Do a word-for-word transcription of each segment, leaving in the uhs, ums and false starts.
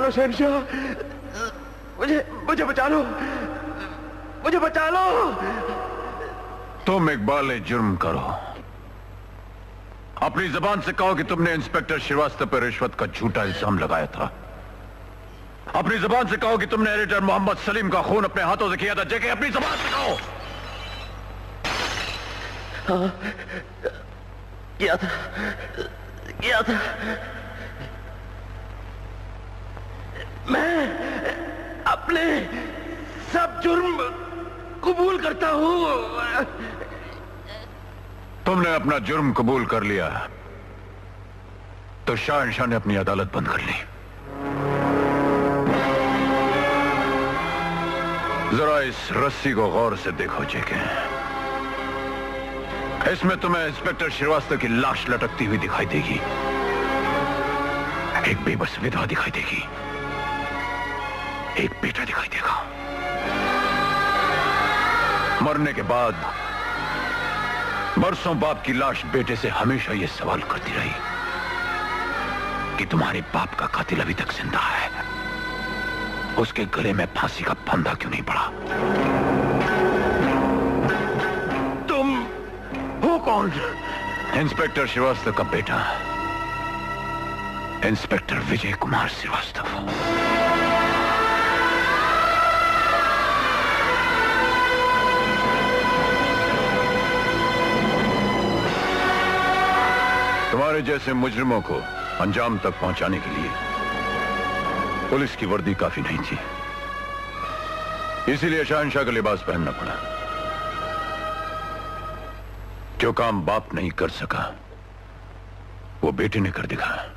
लो शहंशाह, मुझे मुझे बचा लो, मुझे बचा लो। तुम इकबाल जुर्म करो। अपनी जबान से कहो कि तुमने इंस्पेक्टर श्रीवास्तव पर रिश्वत का झूठा इल्जाम लगाया था। अपनी जबान से कहो कि तुमने एडिटर मोहम्मद सलीम का खून अपने हाथों से किया था। जेके, अपनी जबान से कहो। हाँ, किया था, किया था। मैं अपने सब जुर्म कबूल करता हूं। तुमने अपना जुर्म कबूल कर लिया तो शहंशाह ने अपनी अदालत बंद कर ली। जरा इस रस्सी को गौर से देखो जेके। इसमें तुम्हें इंस्पेक्टर श्रीवास्तव की लाश लटकती हुई दिखाई देगी। एक बेबस विधवा दिखाई देगी, एक बेटा दिखाई देगा। मरने के बाद बरसों बाप की लाश बेटे से हमेशा यह सवाल करती रही कि तुम्हारे बाप का कातिल अभी तक जिंदा है, उसके गले में फांसी का फंदा क्यों नहीं पड़ा। तुम हो कौन? इंस्पेक्टर श्रीवास्तव का बेटा, इंस्पेक्टर विजय कुमार श्रीवास्तव। तुम्हारे जैसे मुजरिमों को अंजाम तक पहुंचाने के लिए पुलिस की वर्दी काफी नहीं थी, इसीलिए शहंशाह का लिबास पहनना पड़ा। जो काम बाप नहीं कर सका वो बेटे ने कर दिखाया।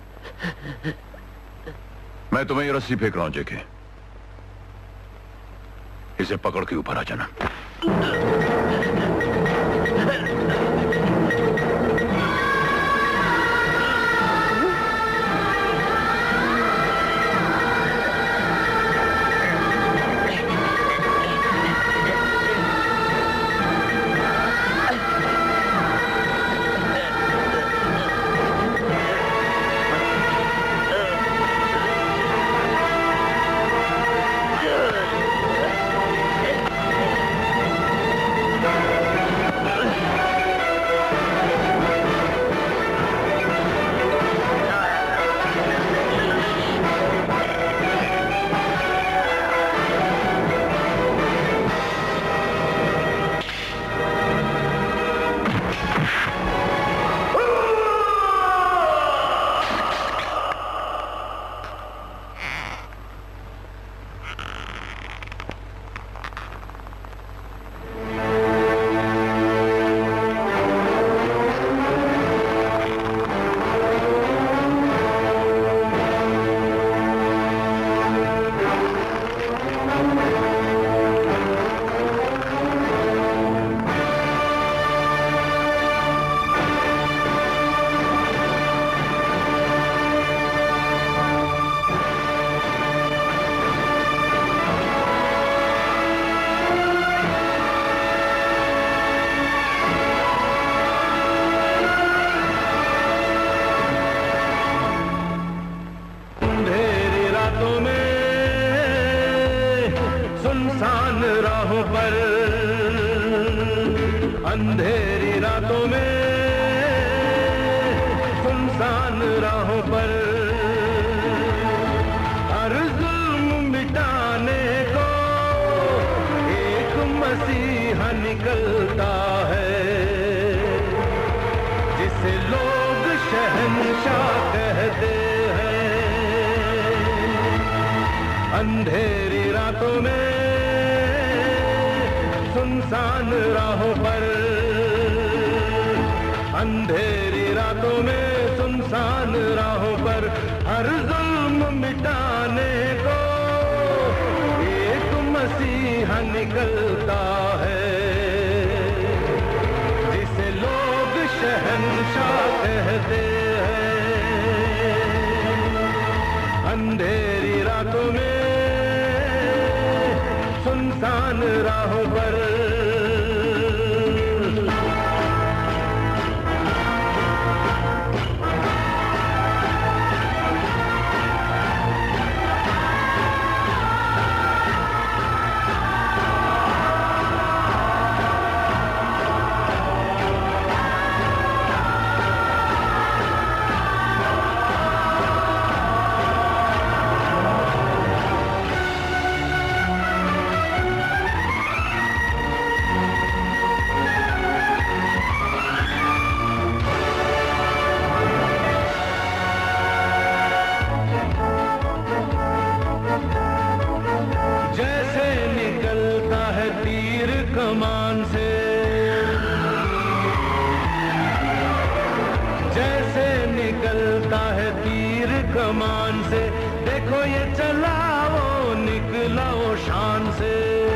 मैं तुम्हें ये रस्सी फेंक रहा हूं जेके, इसे पकड़ के ऊपर आ जाना। अंधेरी रातों में सुनसान राहों पर, अंधेरी रातों में सुनसान राहों पर हर जुल्म मिटाने को एक मसीहा निकलता है, जिसे लोग शहंशाह कहते हैं। अंधेरी रातों में सुनसान राहों पर कमान से, देखो ये चला वो निकला वो शान से।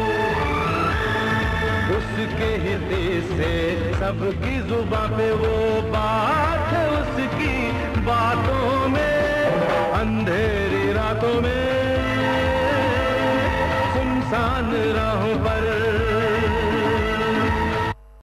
उसके ही तेज से सबकी जुबां पे वो बात है, उसकी बातों में अंधेरी रातों में सुनसान राहों पर